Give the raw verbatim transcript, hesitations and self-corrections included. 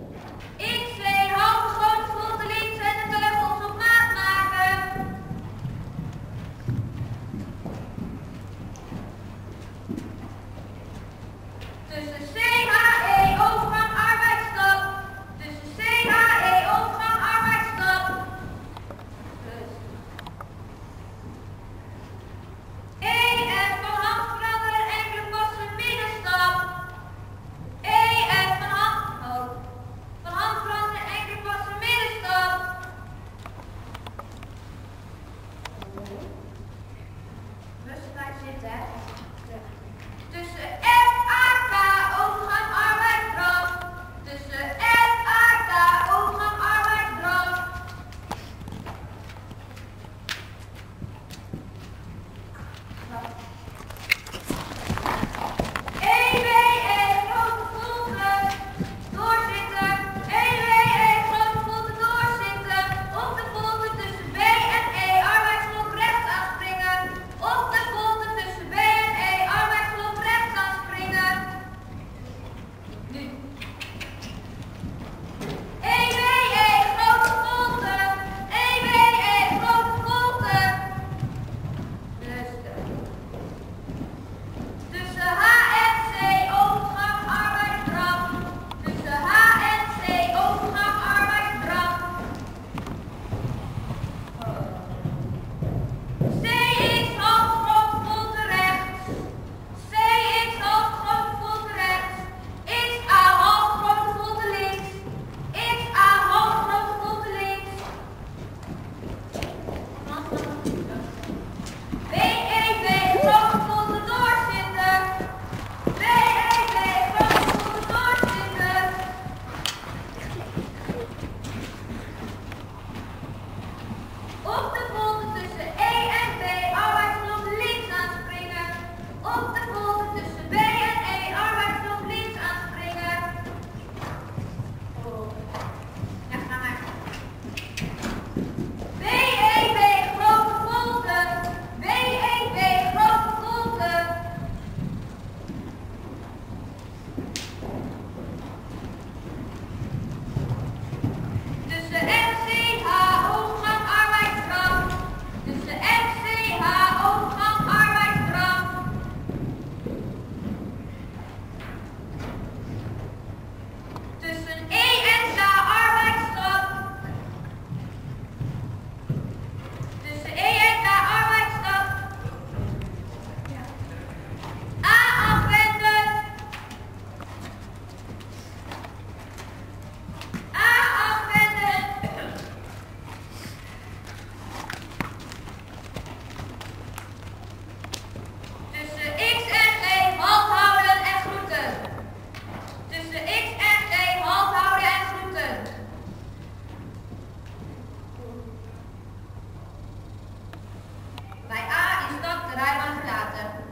X twee, halve grote voeten links en de beugels op maat maken. Tussen C H E, overgang arbeidsstap. Tussen C H E, overgang arbeidsstap. E F van hand veranderen, enkele passen middenstap. E F van hand, oh, van hand veranderen, enkele passen middenstap. Rustig blijven zitten, hè. Tussen F A K, overgang arbeidsdraf. Tussen F A K, overgang arbeidsdraf. E W E, grote voeten, doorzitten. E W E, grote voeten, doorzitten. Op de voeten tussen B en E, arbeidsblok rechts aanspringen. Op de voeten tussen B en E, arbeidsblok rechts aanspringen. Nu. E W E, grote voeten. E W E, grote voeten. Rustig. Tussen H en C, overgang arbeidsdraf. Tussen H en C, overgang arbeidsdraf. C X, halve grote voeten rechts. C X, halve grote voeten rechts. X A, halve grote voeten links. X A, halve grote voeten links. B E B, grote voeten doorzitten. B E B, grote voeten doorzitten. Op de voeten tussen E en B, arbeidsblok links aanspringen. Op de voeten tussen B en E, arbeidsblok links aanspringen. Oh. Ja, ga maar. B E B, grote voeten. B E B, grote voeten. Tussen M C H, overgang arbeidsdraf. Tussen M C H, overgang arbeidsdraf. Tussen E en K, arbeidsstap. Tussen E en K, arbeidsstap. A afwenden. A afwenden. Tussen X en G, halt houden en groeten. Tussen X en G, halt houden en groeten. Bij A is stap de rijbaan verlaten.